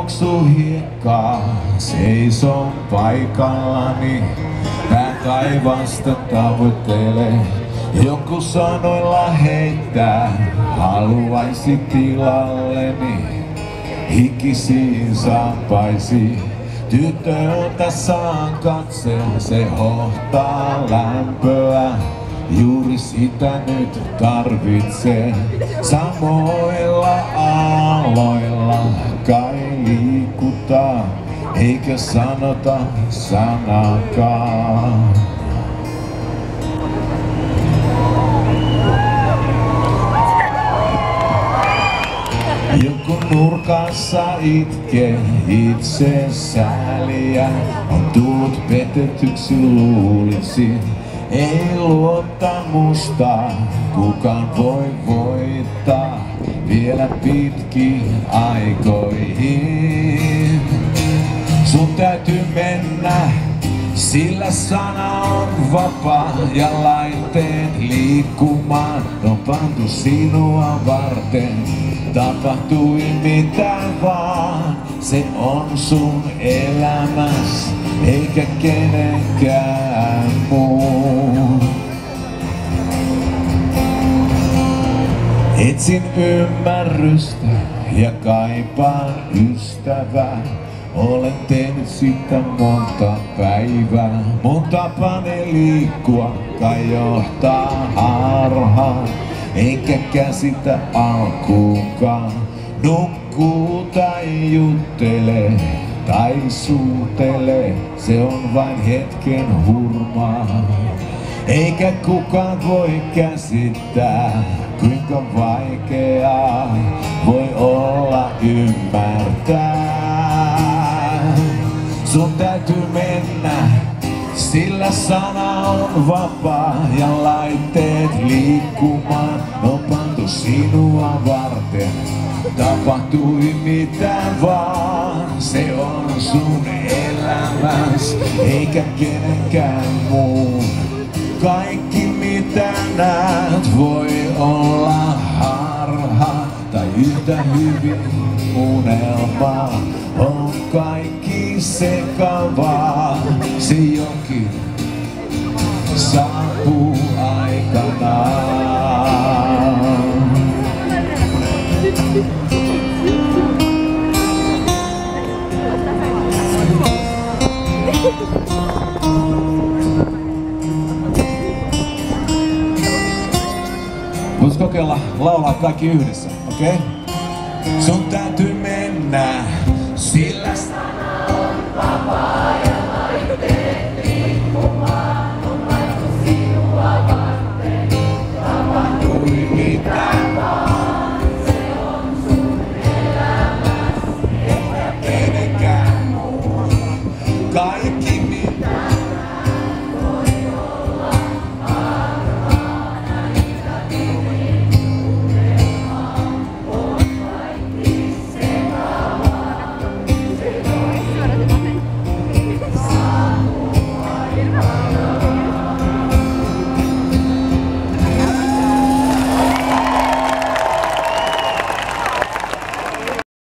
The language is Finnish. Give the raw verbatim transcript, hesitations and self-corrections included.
tuoksuhiekkaa, seison paikallani. Pää taivasta tavoittelee, joku sanoilla heittää, haluaisi tilalleni hikisiin saappaisiin. Tytöltä saan katseen, se hohtaa lämpöä. Juuri sitä nyt tarvitsee. Samoilla aloilla kai liikutaan, eikä sanota sanakaan. Joku nurkassa itkee itse sääliä, on tullut petetyksi luulisi. Ei luottamusta kukaan voi voittaa vielä pitkiin aikoihin. Sun täytyy mennä, sillä sana on vapaa ja laitteet liikkumaan on pantu sinua varten. Tapahtui mitä vaan, se on sun elämäs eikä kenenkään muun. Etsin ymmärrystä ja kaipaan ystävää. Olen tehnyt sitä monta päivää. Mun tapani liikkua kai johtaa harhaan, enkä käsitä alkuunkaan. Nukkuu tai juttelee tai suutelee, se on vain hetken hurmaa. Eikä kukaan voi käsittää, kuinka vaikeaa voi olla ymmärtää. Sun täytyy mennä, sillä sana on vapaa ja laitteet liikkumaan on pantu sinua varten. Tapahtui mitä vaan, se on sun elämäs eikä kenenkään muun. Kaikki mitä näet voi olla harha tai yhtä hyvin unelma. On kaikki sekavaa, se jokin saapuu aikanaan. Voisi kokeilla laulaa kaikki yhdessä, okei? Okay? Sun täytyy mennä, sillä sana on vapaa ja laitteet liikkumaan on laittu sinua.